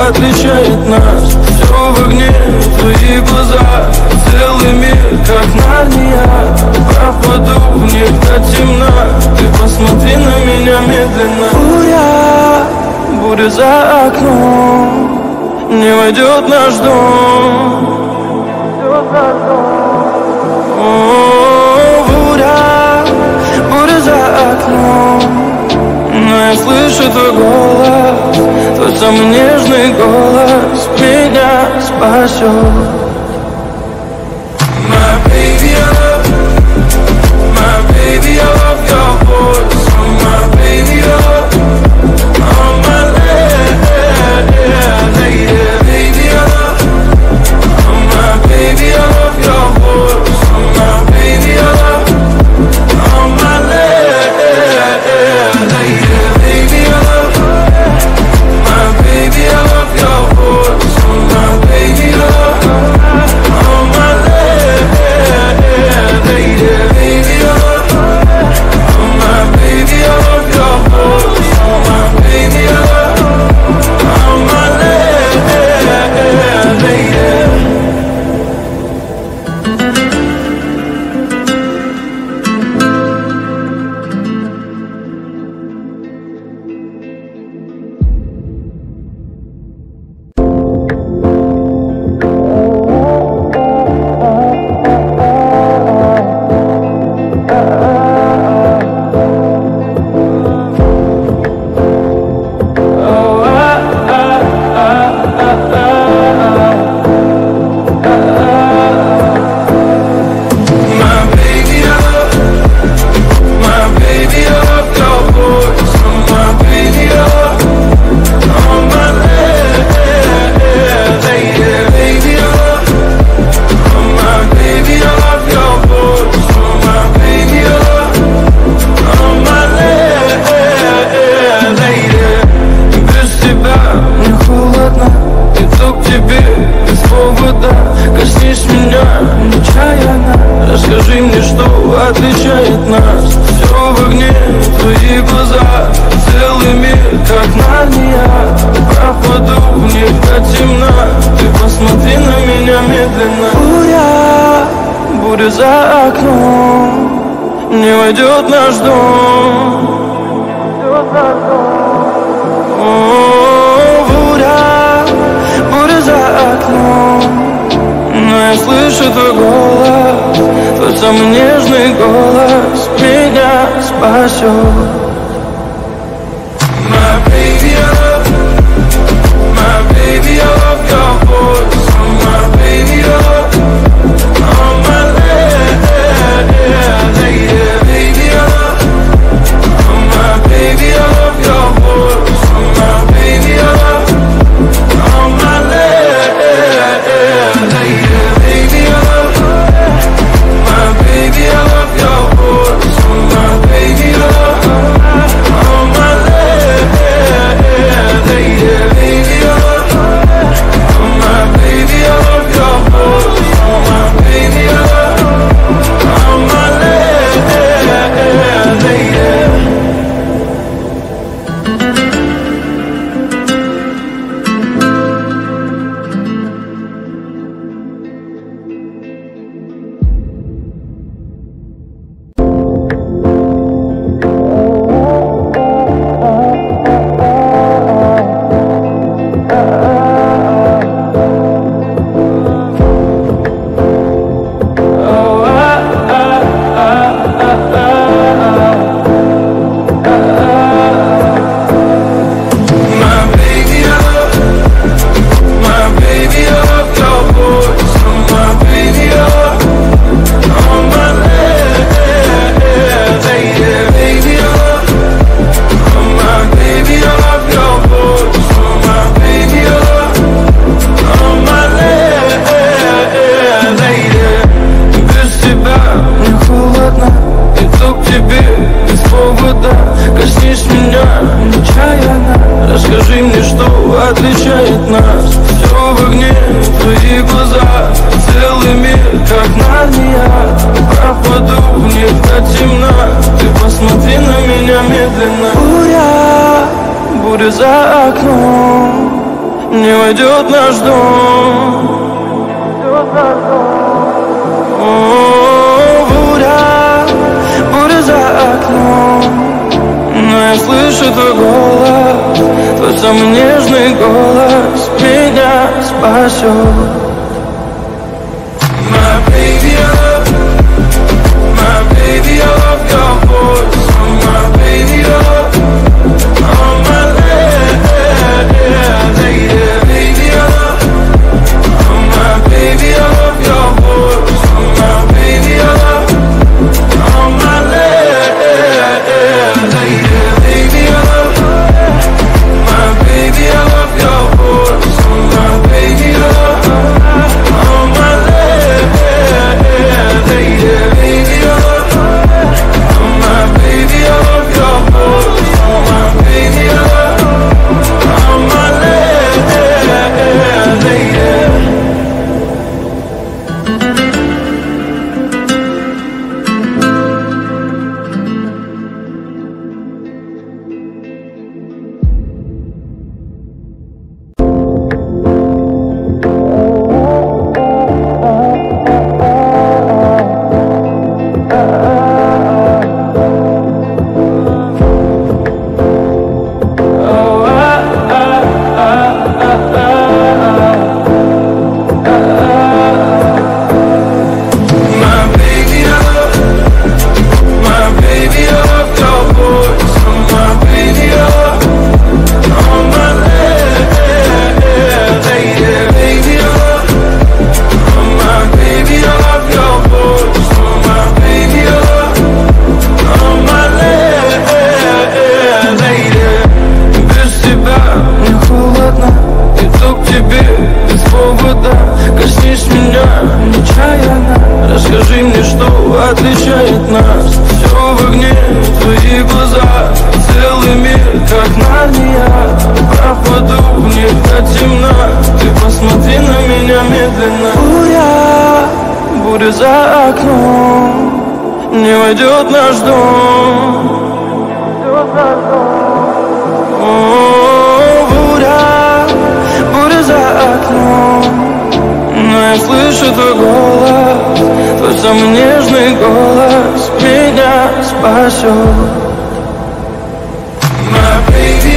отличает нас. Все в огне, твои глаза, целый мир, как Нарния. Пропаду в них до темна, ты посмотри на меня медленно. Буря за окном, не войдет наш дом. О, буря за окном, но я слышу твой голос, твой самый нежный голос меня спасет. My baby, I love your voice. Oh, my baby, oh my lady, baby, oh my baby, I love your voice. Oh my baby, oh my lady, baby, my baby, I love your voice. Oh my baby, oh my lady, baby, oh my baby, I love your voice. Oh my baby, oh my lady. Расскажи мне, что отличает нас. Все в огне, твои глаза, целый мир, как Нарния. Пропаду в них до темна, ты посмотри на меня медленно. Буря за окном, не войдет наш дом. О, буря за окном, но я слышу твой голос, твой самый нежный голос меня спасет. My baby, I love your voice. Oh my baby, oh my lady, baby, oh my baby, I love your voice. Oh my baby, oh my lady, baby, my baby, I love your voice. Oh my baby, oh my lady, baby, oh my baby, I love your voice. Oh my baby, oh my lady. Расскажи мне, что отличает нас. Все в огне, твои глаза, целый мир, как Нарния. Пропаду в них до темна, ты посмотри на меня медленно. Буря за окном, не войдет в наш дом. О, буря, буря за окном, но я слышу твой голос, твой самый нежный голос меня спасет. My baby, I love your voice. Oh, my baby, oh my lady, baby, oh my baby, I love your voice. Oh, my baby, oh my lady, baby, my baby, I love your voice. Oh, my baby, oh my lady, baby, oh my baby, I love your voice. Oh, my baby, oh my lady. Расскажи мне, что отличает нас. Все в огне, твои глаза, целый мир, как Нарния. Пропаду в них до темна, ты посмотри на меня медленно. Буря, буря за окном, не войдет в наш дом. О, буря, буря за окном, но я слышу твой голос, твой самый нежный голос меня спасет. My baby,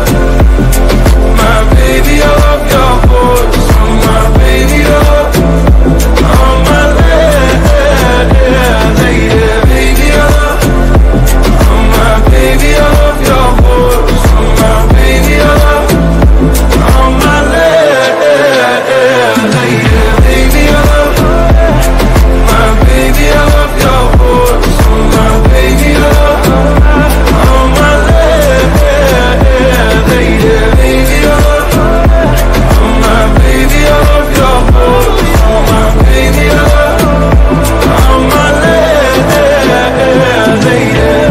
I love your voice. Oh, my baby, oh my lady, baby, oh my baby, I love your voice. Oh, my baby, oh my lady, baby, my baby, I love your voice. Oh, my baby, oh my lady, baby, oh my baby, I love your voice. Oh, my baby, oh my lady.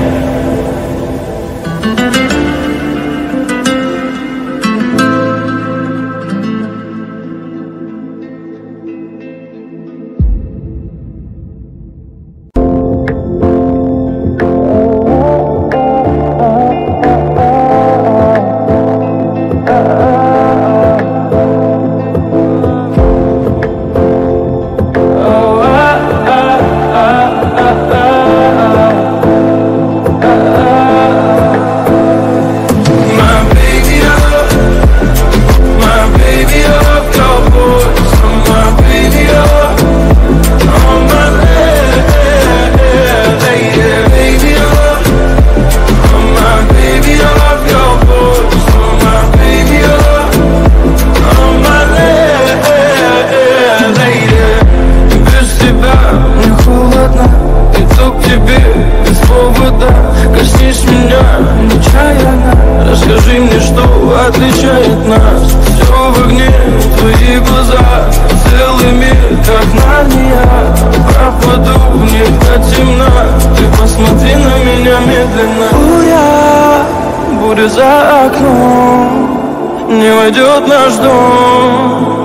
Расскажи мне, что отличает нас. Все в огне, твои глаза, целый мир, как Нарния. Пропаду в них до темна, ты посмотри на меня медленно. Буря, буря за окном, не войдет в наш дом.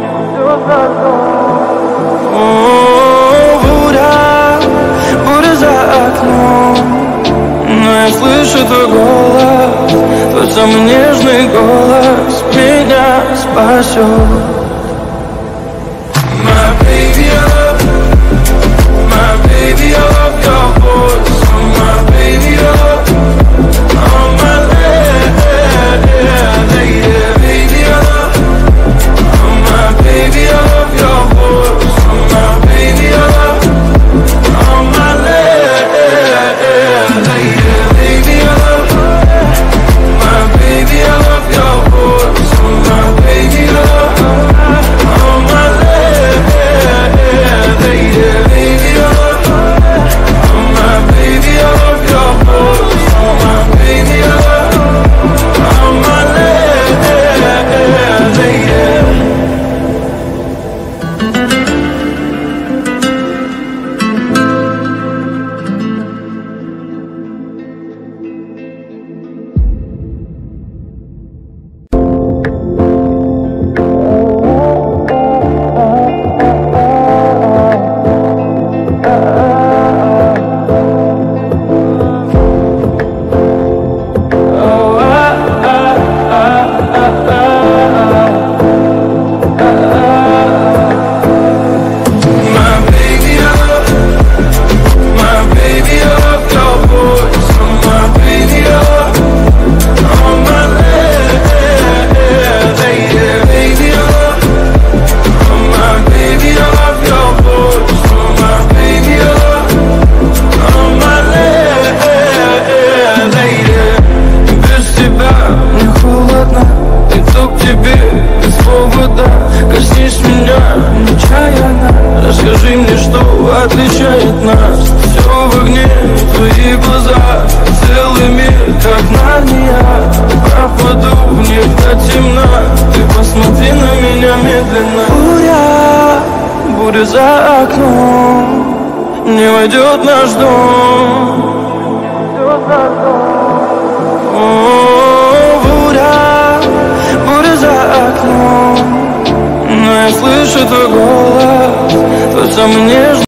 О, буря, буря за окном, но я слышу твой голос, твой самый нежный голос меня спасет. My baby, I love, my baby, I love your voice. Oh, my baby, I love, oh my lady, baby, I love, oh my baby, I love your voice. Oh my baby, I love, oh my lady, baby, I love, my baby, I love your voice. Oh my baby, I love, oh my lady, baby, I love, oh my baby, I love your voice. Oh my baby, I love, oh my lady, lady. Расскажи мне, что отличает нас. Все в огне, твои глаза, целый мир, как Нарния. Пропаду в них до темна, ты посмотри на меня медленно. Буря за окном, не войдет наш дом. О, буря за окном, но я слышу твой голос, твой самый нежный.